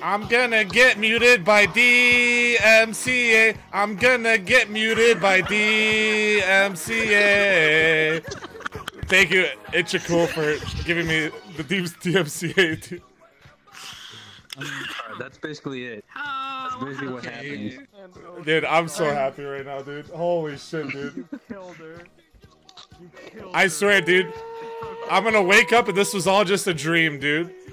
I'm gonna get muted by DMCA. I'm gonna get muted by DMCA. Thank you, Ichiko, for giving me the DMCA, dude. That's basically it. That's basically what happens. Dude, I'm so happy right now, dude. Holy shit, dude. You killed her. You killed I swear, dude. I'm gonna wake up and this was all just a dream, dude.